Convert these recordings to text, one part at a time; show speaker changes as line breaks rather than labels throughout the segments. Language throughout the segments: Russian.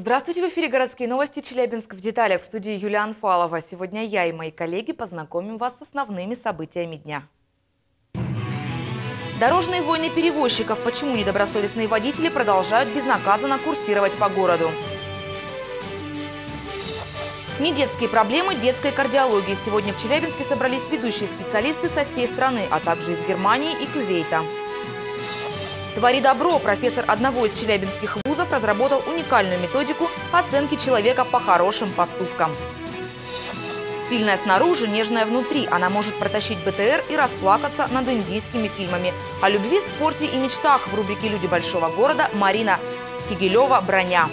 Здравствуйте, в эфире «Городские новости. Челябинск в деталях». В студии Юлия Анфалова. Сегодня я и мои коллеги познакомим вас с основными событиями дня. Дорожные войны перевозчиков. Почему недобросовестные водители продолжают безнаказанно курсировать по городу? Недетские проблемы детской кардиологии. Сегодня в Челябинске собрались ведущие специалисты со всей страны, а также из Германии и Кувейта. «Твори добро». Профессор одного из челябинских вузов разработал уникальную методику оценки человека по хорошим поступкам. Сильная снаружи, нежная внутри. Она может протащить БТР и расплакаться над индийскими фильмами. О любви, спорте и мечтах в рубрике «Люди большого города» Марина Кигелева «Броня».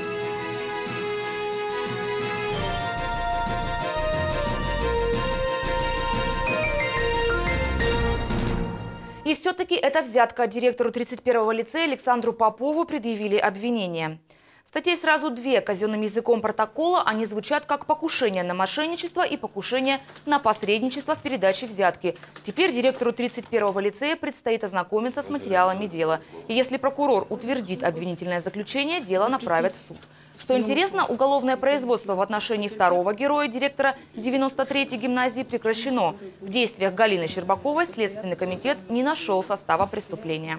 И все-таки это взятка. Директору 31-го лицея Александру Попову предъявили обвинение. Статей сразу две. Казенным языком протокола они звучат как покушение на мошенничество и покушение на посредничество в передаче взятки. Теперь директору 31-го лицея предстоит ознакомиться с материалами дела. И если прокурор утвердит обвинительное заключение, дело направят в суд. Что интересно, уголовное производство в отношении второго героя, директора 93-й гимназии, прекращено. В действиях Галины Щербаковой Следственный комитет не нашел состава преступления.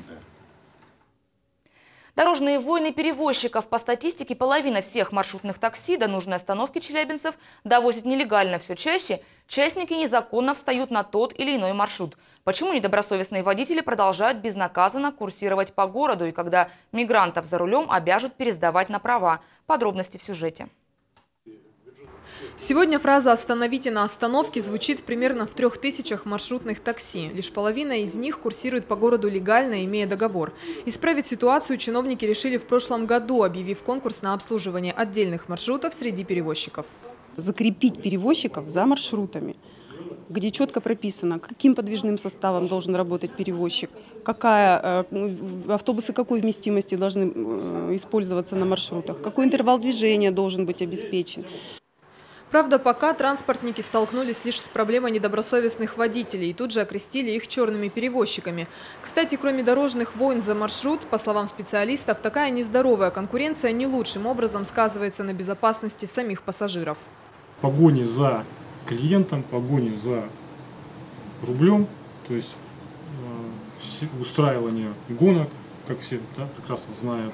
Дорожные войны перевозчиков. По статистике, половина всех маршрутных такси до нужной остановки челябинцев довозят нелегально. Все чаще частники незаконно встают на тот или иной маршрут. Почему недобросовестные водители продолжают безнаказанно курсировать по городу и когда мигрантов за рулем обяжут пересдавать на права? Подробности в сюжете.
Сегодня фраза «остановите на остановке» звучит примерно в 3000 маршрутных такси. Лишь половина из них курсирует по городу легально, имея договор. Исправить ситуацию чиновники решили в прошлом году, объявив конкурс на обслуживание отдельных маршрутов среди перевозчиков.
Закрепить перевозчиков за маршрутами, где четко прописано, каким подвижным составом должен работать перевозчик, автобусы какой вместимости должны использоваться на маршрутах, какой интервал движения должен быть обеспечен.
Правда, пока транспортники столкнулись лишь с проблемой недобросовестных водителей и тут же окрестили их черными перевозчиками. Кстати, кроме дорожных войн за маршрут, по словам специалистов, такая нездоровая конкуренция не лучшим образом сказывается на безопасности самих пассажиров.
Погони за клиентом, погони за рублем, то есть устраивание гонок, как все прекрасно знают,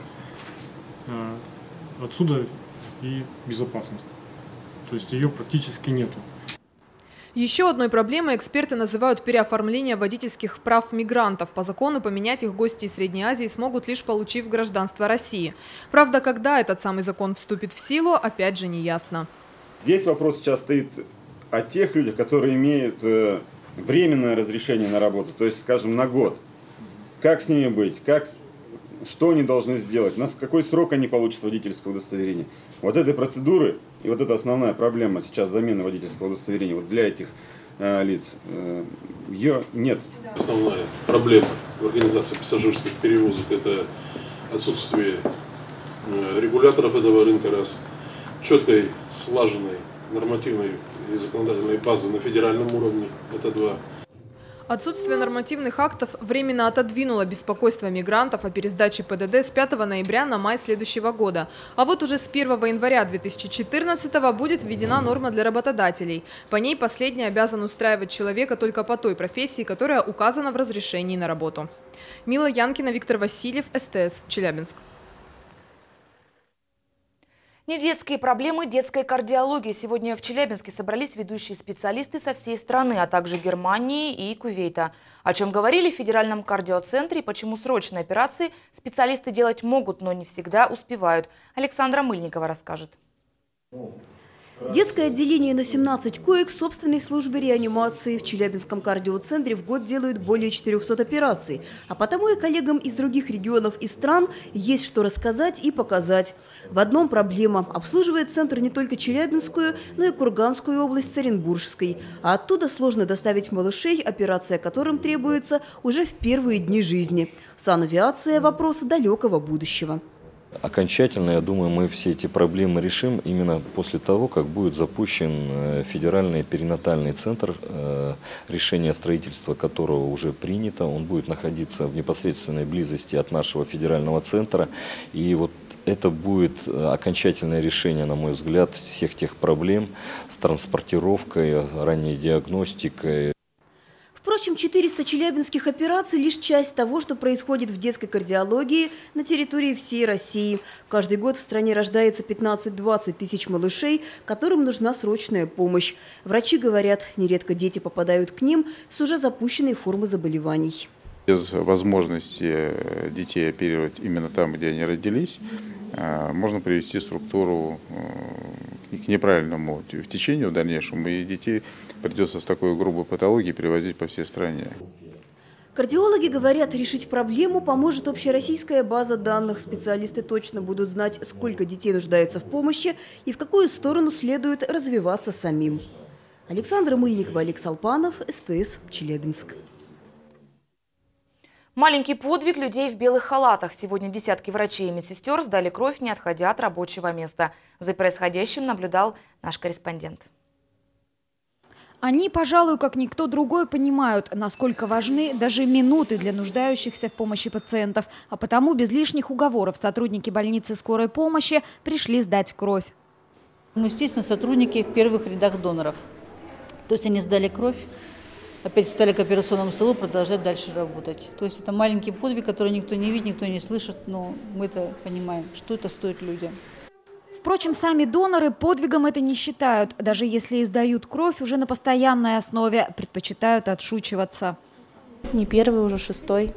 отсюда и безопасность. То есть ее практически нету.
Еще одной проблемой эксперты называют переоформление водительских прав мигрантов. По закону поменять их гости из Средней Азии смогут, лишь получив гражданство России. Правда, когда этот самый закон вступит в силу, опять же не ясно.
Здесь вопрос сейчас стоит о тех людях, которые имеют временное разрешение на работу, то есть, скажем, на год. Как с ними быть? Что они должны сделать? На какой срок они получат водительское удостоверение? Вот этой процедуры и вот это основная проблема сейчас замены водительского удостоверения вот для этих лиц. Ее нет.
Основная проблема в организации пассажирских перевозок – это отсутствие регуляторов этого рынка, раз, четкой, слаженной нормативной и законодательной базы на федеральном уровне – это два.
Отсутствие нормативных актов временно отодвинуло беспокойство мигрантов о пересдаче ПДД с 5 ноября на май следующего года. А вот уже с 1 января 2014 будет введена норма для работодателей. По ней последний обязан устраивать человека только по той профессии, которая указана в разрешении на работу. Мила Янкина, Виктор Васильев, СТС, Челябинск.
Недетские проблемы детской кардиологии. Сегодня в Челябинске собрались ведущие специалисты со всей страны, а также Германии и Кувейта. О чем говорили в федеральном кардиоцентре и почему срочные операции специалисты делать могут, но не всегда успевают. Александра Мыльникова расскажет.
Детское отделение на 17 коек собственной службы реанимации в Челябинском кардиоцентре в год делают более 400 операций. А потому и коллегам из других регионов и стран есть что рассказать и показать. В одном проблема. Обслуживает центр не только Челябинскую, но и Курганскую область с Оренбургской. А оттуда сложно доставить малышей, операция которым требуется уже в первые дни жизни. Санавиация – вопрос далекого будущего.
Окончательно, я думаю, мы все эти проблемы решим именно после того, как будет запущен федеральный перинатальный центр, решение строительства которого уже принято. Он будет находиться в непосредственной близости от нашего федерального центра. И вот это будет окончательное решение, на мой взгляд, всех тех проблем с транспортировкой, ранней диагностикой.
Впрочем, 400 челябинских операций – лишь часть того, что происходит в детской кардиологии на территории всей России. Каждый год в стране рождается 15-20 тысяч малышей, которым нужна срочная помощь. Врачи говорят, нередко дети попадают к ним с уже запущенной формы заболеваний.
Без возможности детей оперировать именно там, где они родились, можно привести структуру к неправильному течению в дальнейшем, и детей придется с такой грубой патологией перевозить по всей стране.
Кардиологи говорят, решить проблему поможет общероссийская база данных. Специалисты точно будут знать, сколько детей нуждается в помощи и в какую сторону следует развиваться самим. Александра Мыльникова, Алекс Алпанов, СТС, Челябинск.
Маленький подвиг людей в белых халатах. Сегодня десятки врачей и медсестер сдали кровь, не отходя от рабочего места. За происходящим наблюдал наш корреспондент.
Они, пожалуй, как никто другой, понимают, насколько важны даже минуты для нуждающихся в помощи пациентов. А потому без лишних уговоров сотрудники больницы скорой помощи пришли сдать кровь.
Ну, естественно, сотрудники в первых рядах доноров. То есть они сдали кровь, опять встали к операционному столу, продолжать дальше работать. То есть это маленький подвиг, который никто не видит, никто не слышит, но мы-то понимаем, что это стоит людям.
Впрочем, сами доноры подвигом это не считают. Даже если и сдают кровь уже на постоянной основе, предпочитают отшучиваться.
Не первый, уже 6-й.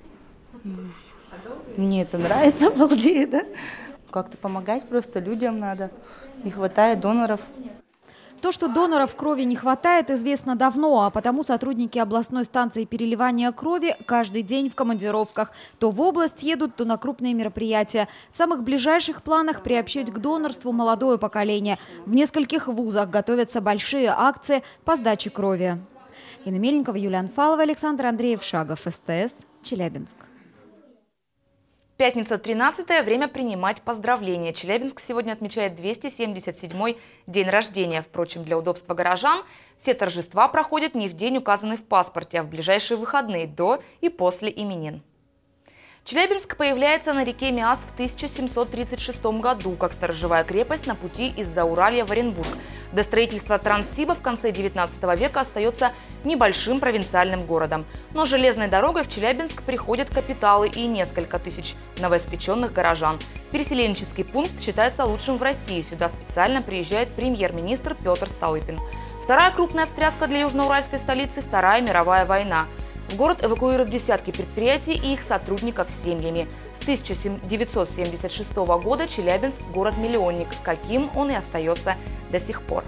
Мне это нравится, обалдеет, да? Как-то помогать просто людям надо. Не хватает доноров.
То, что доноров крови не хватает, известно давно, а потому сотрудники областной станции переливания крови каждый день в командировках. То в область едут, то на крупные мероприятия. В самых ближайших планах приобщить к донорству молодое поколение. В нескольких вузах готовятся большие акции по сдаче крови. Инна Мельникова, Юлия Анфалова, Александр Андреев, Шагов, СТС, Челябинск.
Пятница, 13-е, время принимать поздравления. Челябинск сегодня отмечает 277-й день рождения. Впрочем, для удобства горожан все торжества проходят не в день, указанный в паспорте, а в ближайшие выходные до и после именин. Челябинск появляется на реке Миас в 1736 году, как сторожевая крепость на пути из Зауралья в Оренбург. До строительства Транссиба в конце 19 века остается небольшим провинциальным городом. Но железной дорогой в Челябинск приходят капиталы и несколько тысяч новоиспеченных горожан. Переселенческий пункт считается лучшим в России. Сюда специально приезжает премьер-министр Петр Столыпин. Вторая крупная встряска для южноуральской столицы – Вторая мировая война. В город эвакуируют десятки предприятий и их сотрудников с семьями. С 1976 года Челябинск – город-миллионник, каким он и остается до сих пор.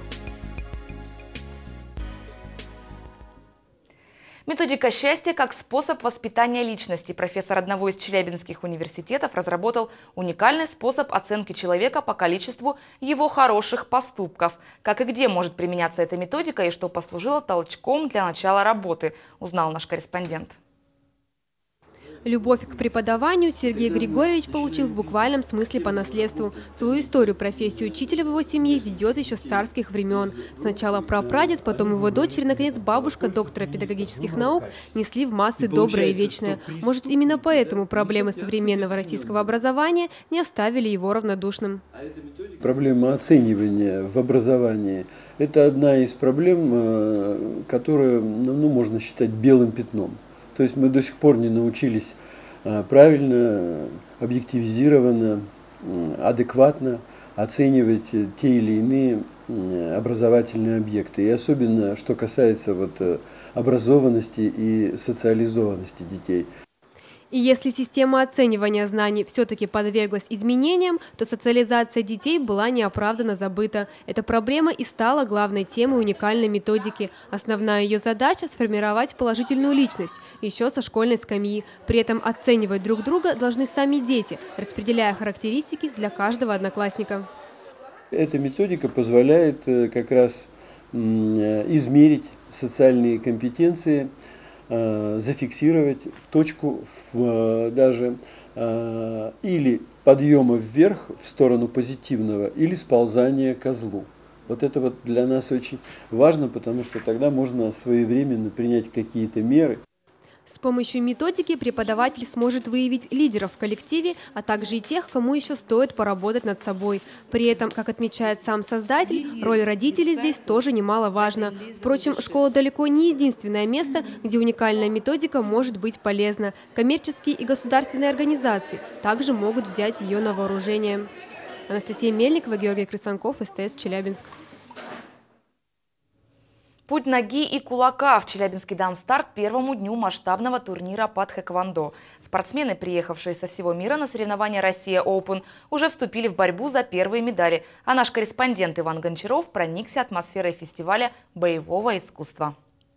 Методика счастья как способ воспитания личности. Профессор одного из челябинских университетов разработал уникальный способ оценки человека по количеству его хороших поступков. Как и где может применяться эта методика и что послужило толчком для начала работы, узнал наш корреспондент.
Любовь к преподаванию Сергей Григорьевич получил в буквальном смысле по наследству. Свою историю профессию учителя в его семье ведет еще с царских времен. Сначала прапрадед, потом его дочери, наконец бабушка, доктора педагогических наук, несли в массы доброе и вечное. Может, именно поэтому проблемы современного российского образования не оставили его равнодушным.
Проблема оценивания в образовании – это одна из проблем, которую можно считать белым пятном. То есть мы до сих пор не научились правильно, объективизированно, адекватно оценивать те или иные образовательные объекты. И особенно, что касается образованности и социализованности детей.
И если система оценивания знаний все-таки подверглась изменениям, то социализация детей была неоправданно забыта. Эта проблема и стала главной темой уникальной методики. Основная ее задача – сформировать положительную личность, еще со школьной скамьи. При этом оценивать друг друга должны сами дети, распределяя характеристики для каждого одноклассника.
Эта методика позволяет как раз измерить социальные компетенции, зафиксировать точку даже или подъема вверх в сторону позитивного, или сползания ко злу. Вот это для нас очень важно, потому что тогда можно своевременно принять какие-то меры.
С помощью методики преподаватель сможет выявить лидеров в коллективе, а также и тех, кому еще стоит поработать над собой. При этом, как отмечает сам создатель, роль родителей здесь тоже немаловажна. Впрочем, школа далеко не единственное место, где уникальная методика может быть полезна. Коммерческие и государственные организации также могут взять ее на вооружение. Анастасия Мельникова, Георгий Крысанков, СТС, Челябинск.
Путь ноги и кулака в Челябинске дан старт первому дню масштабного турнира по тхэквондо. Спортсмены, приехавшие со всего мира на соревнования «Россия Open», уже вступили в борьбу за первые медали. А наш корреспондент Иван Гончаров проникся атмосферой фестиваля боевого искусства.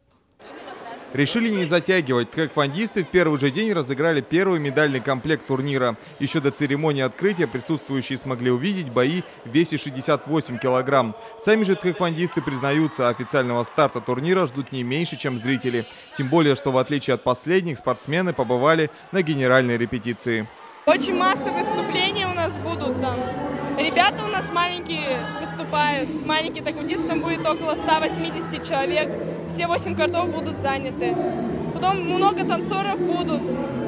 Решили не затягивать. Тхэквондисты в первый же день разыграли первый медальный комплект турнира. Еще до церемонии открытия присутствующие смогли увидеть бои в весе 68 килограмм. Сами же тхэквондисты признаются, официального старта турнира ждут не меньше, чем зрители. Тем более, что в отличие от последних, спортсмены побывали на генеральной репетиции.
Очень массовые выступления у нас будут там. Ребята у нас маленькие выступают. Маленькие тхэквондисты, там будет около 180 человек. Все 8 картов будут заняты. Потом много танцоров будут.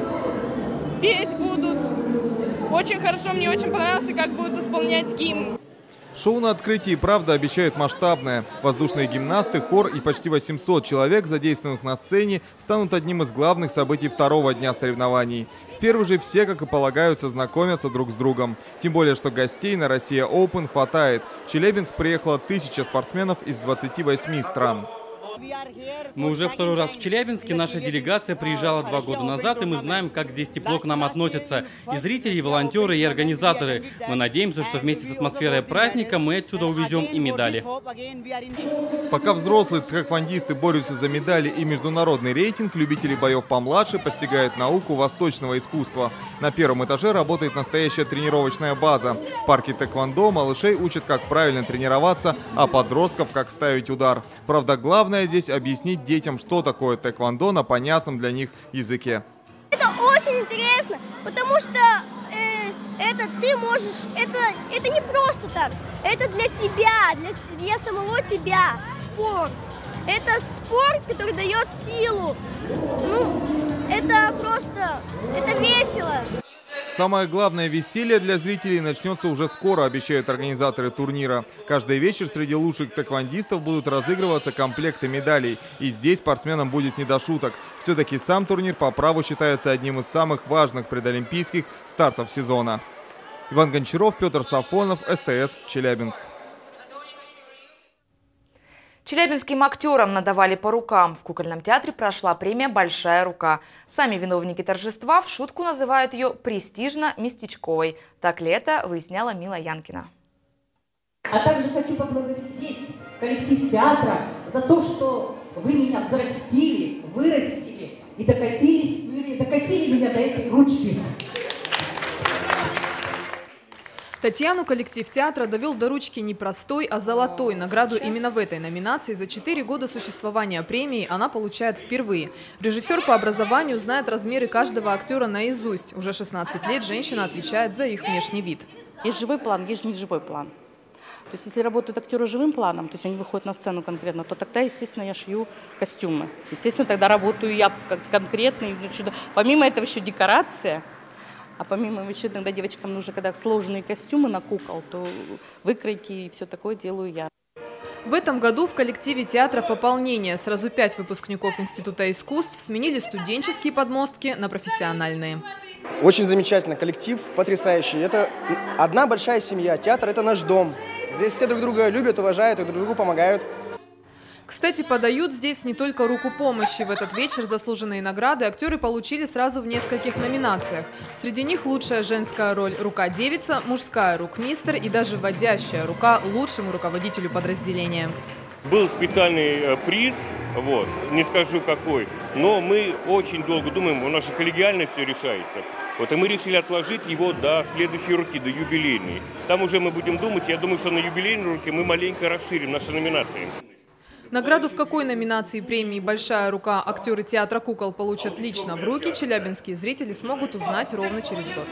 Петь будут. Очень хорошо, мне очень понравилось, как будут исполнять гимн.
Шоу на открытии, правда, обещает масштабное. Воздушные гимнасты, хор и почти 800 человек, задействованных на сцене, станут одним из главных событий второго дня соревнований. В первый же все, как и полагаются, знакомятся друг с другом. Тем более, что гостей на «Россия Open» хватает. В Челябинск приехало 1000 спортсменов из 28 стран.
Мы уже второй раз в Челябинске. Наша делегация приезжала 2 года назад, и мы знаем, как здесь тепло к нам относятся. И зрители, и волонтеры, и организаторы. Мы надеемся, что вместе с атмосферой праздника мы отсюда увезем и медали.
Пока взрослые тхэквондисты борются за медали и международный рейтинг, любители боев помладше постигают науку восточного искусства. На первом этаже работает настоящая тренировочная база. В парке тхэквондо малышей учат, как правильно тренироваться, а подростков, как ставить удар. Правда, главное здесь объяснить детям, что такое тхэквондо на понятном для них языке.
Это очень интересно, потому что это ты можешь, это не просто так, это для тебя, для самого тебя спорт. Это спорт, который дает силу. Это весело.
Самое главное веселье для зрителей начнется уже скоро, обещают организаторы турнира. Каждый вечер среди лучших тхэквондистов будут разыгрываться комплекты медалей. И здесь спортсменам будет не до шуток. Все-таки сам турнир по праву считается одним из самых важных предолимпийских стартов сезона. Иван Гончаров, Петр Сафонов, СТС, Челябинск.
Челябинским актерам надавали по рукам. В кукольном театре прошла премия «Большая рука». Сами виновники торжества в шутку называют ее престижно-местечковой. Так ли это, выясняла Мила Янкина.
А также хочу поблагодарить весь коллектив театра за то, что вы меня взрастили, вырастили и докатили меня до этой ручки.
Татьяну коллектив театра довел до ручки не простой, а золотой. Награду именно в этой номинации за 4 года существования премии она получает впервые. Режиссер по образованию знает размеры каждого актера наизусть. Уже 16 лет женщина отвечает за их внешний вид.
Есть живой план, есть неживой план. То есть если работают актеры живым планом, то есть они выходят на сцену конкретно, то тогда, естественно, я шью костюмы. Естественно, тогда работаю я конкретно. Помимо этого еще декорация. А помимо еще иногда девочкам нужно, когда сложные костюмы на кукол, то выкройки и все такое делаю я.
В этом году в коллективе театра пополнение. Сразу 5 выпускников Института искусств сменили студенческие подмостки на профессиональные.
Очень замечательно, коллектив потрясающий. Это одна большая семья. Театр – это наш дом. Здесь все друг друга любят, уважают и друг другу помогают.
Кстати, подают здесь не только руку помощи. В этот вечер заслуженные награды актеры получили сразу в нескольких номинациях. Среди них лучшая женская роль «Рука-девица», мужская «Рукмистер» и даже «Водящая рука» лучшему руководителю подразделения.
Был специальный приз, не скажу какой, но мы очень долго думаем, у нас же коллегиально все решается. И мы решили отложить его до следующей руки, до юбилейной. Там уже мы будем думать, я думаю, что на юбилейной руке мы маленько расширим наши номинации.
Награду в какой номинации премии «Большая рука» актеры театра кукол получат лично в руки, челябинские зрители смогут узнать ровно через год.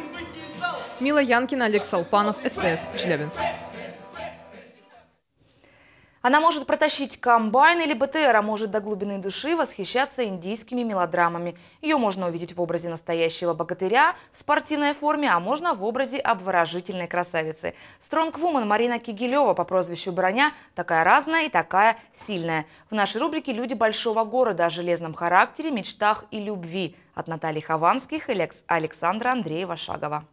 Мила Янкина, Олег Салпанов, СТС, Челябинск.
Она может протащить комбайн или БТР, а может до глубины души восхищаться индийскими мелодрамами. Ее можно увидеть в образе настоящего богатыря в спортивной форме, а можно в образе обворожительной красавицы. Стронгвумен Марина Кигелева по прозвищу Броня такая разная и такая сильная. В нашей рубрике «Люди большого города» о железном характере, мечтах и любви от Натальи Хованских и Александра Андреева-Шагова.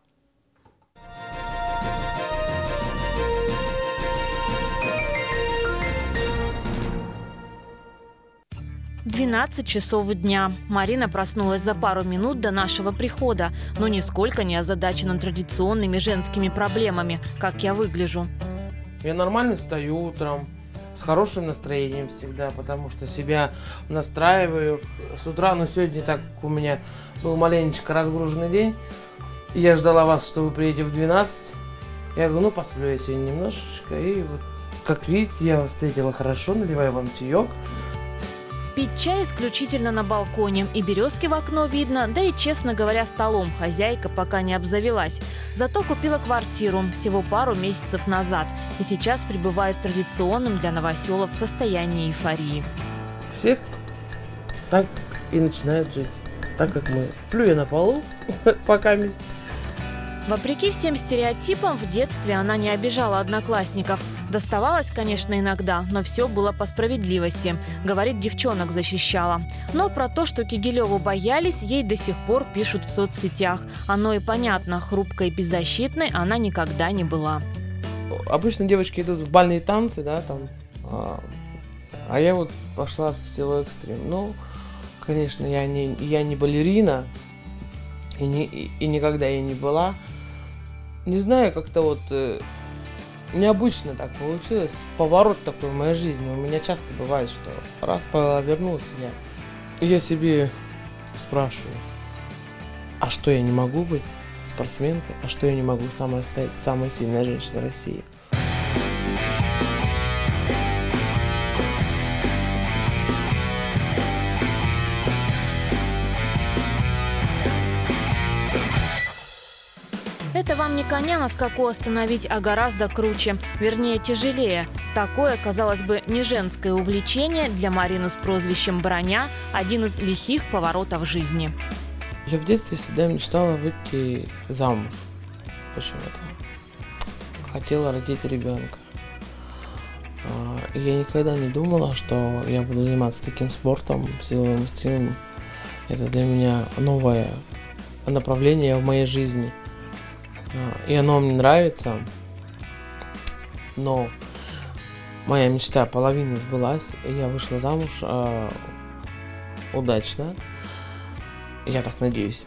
12 часов дня. Марина проснулась за пару минут до нашего прихода, но нисколько не озадачена традиционными женскими проблемами, как я выгляжу.
Я нормально встаю утром, с хорошим настроением всегда, потому что себя настраиваю. С утра, но сегодня так у меня был маленечко разгруженный день. И я ждала вас, что вы приедете в 12. Я говорю, ну посплю я сегодня немножечко. И вот, как видите, я вас встретила хорошо, наливаю вам чаек.
Пить чай исключительно на балконе. И березки в окно видно, да и, честно говоря, столом хозяйка пока не обзавелась. Зато купила квартиру всего пару месяцев назад. И сейчас пребывает в традиционном для новоселов состоянии эйфории.
Все так и начинают жить, так как мы. Сплю я на полу, пока месяц.
Вопреки всем стереотипам, в детстве она не обижала одноклассников. Доставалось, конечно, иногда, но все было по справедливости. Говорит, девчонок защищала. Но про то, что Кигелеву боялись, ей до сих пор пишут в соцсетях. Оно и понятно, хрупкой и беззащитной она никогда не была.
Обычно девочки идут в бальные танцы, да, там. А я вот пошла в село экстрим. Ну, конечно, я не балерина. И никогда я не была. Не знаю, как-то вот необычно так получилось. Поворот такой в моей жизни. У меня часто бывает, что раз повернулся я себе спрашиваю, а что я не могу быть спортсменкой? А что я не могу стать самой сильной женщиной России?
Это вам не коня на скаку остановить, а гораздо круче, вернее тяжелее. Такое, казалось бы, не женское увлечение для Марины с прозвищем Броня – один из лихих поворотов жизни.
Я в детстве всегда мечтала выйти замуж. Почему-то. Хотела родить ребенка. Я никогда не думала, что я буду заниматься таким спортом, силовым стримом. Это для меня новое направление в моей жизни. И оно мне нравится, но моя мечта половина сбылась, и я вышла замуж удачно. Я так надеюсь.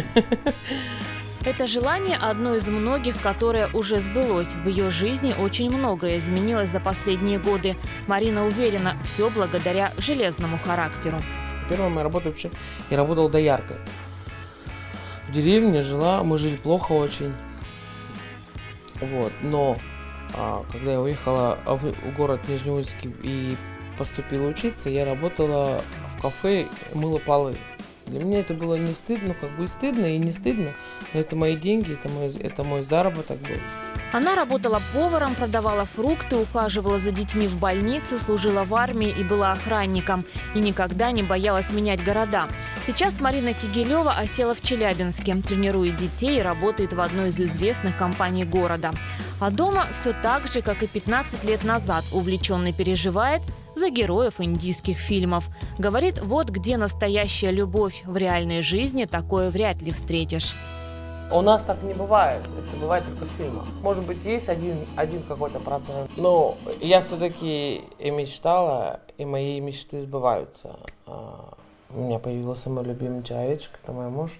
Это желание одно из многих, которое уже сбылось. В ее жизни очень многое изменилось за последние годы. Марина уверена, все благодаря железному характеру.
Первая моя работа вообще, я работал дояркой. В деревне жила, мы жили плохо очень. Вот, но когда я уехала в город Нижнеудинск и поступила учиться, я работала в кафе, мыла полы. Для меня это было не стыдно, как бы и стыдно, и не стыдно, но это мои деньги, это мой заработок был.
Она работала поваром, продавала фрукты, ухаживала за детьми в больнице, служила в армии и была охранником. И никогда не боялась менять города. Сейчас Марина Кигелева осела в Челябинске, тренирует детей и работает в одной из известных компаний города. А дома все так же, как и 15 лет назад, увлеченно переживает за героев индийских фильмов. Говорит, вот где настоящая любовь. В реальной жизни такое вряд ли встретишь.
У нас так не бывает, это бывает только в фильмах. Может быть, есть один какой-то процент. Но я все-таки и мечтала, и мои мечты сбываются. У меня появился мой любимый человечек, это мой муж,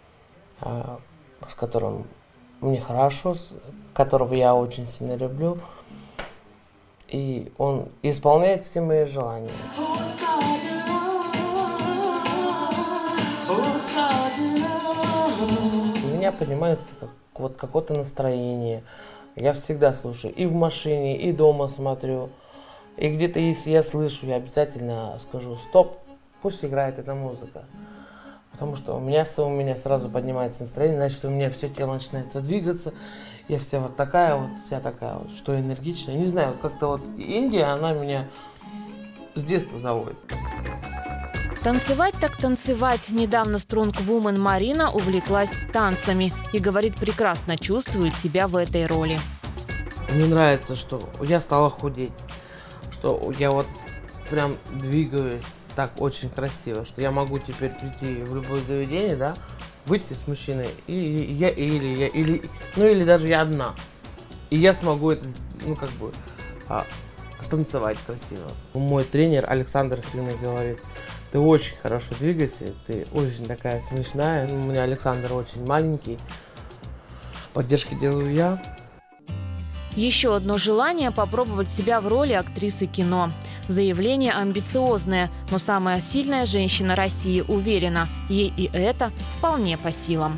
с которым мне хорошо, которого я очень сильно люблю. И он исполняет все мои желания. У меня поднимается вот какое-то настроение. Я всегда слушаю. И в машине, и дома смотрю. И где-то, если я слышу, я обязательно скажу: стоп, пусть играет эта музыка. Потому что у меня сразу поднимается настроение, значит, у меня все тело начинается двигаться. Я вся вот такая вот, что энергичная. Не знаю, вот как-то вот Индия, она меня с детства заводит.
Танцевать так танцевать. Недавно стронгвумен Марина увлеклась танцами и, говорит, прекрасно чувствует себя в этой роли.
Мне нравится, что я стала худеть, что я вот прям двигаюсь так очень красиво, что я могу теперь прийти в любое заведение, да, выйти с мужчиной, или даже я одна, и я смогу это, станцевать красиво. Мой тренер Александр Свиный говорит: ты очень хорошо двигаешься, ты очень такая смешная. У меня Александр очень маленький, поддержки делаю я.
Еще одно желание – попробовать себя в роли актрисы кино. Заявление амбициозное, но самая сильная женщина России уверена, ей и это вполне по силам.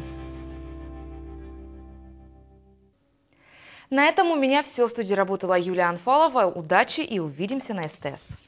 На этом у меня все. В студии работала Юлия Анфалова. Удачи и увидимся на СТС.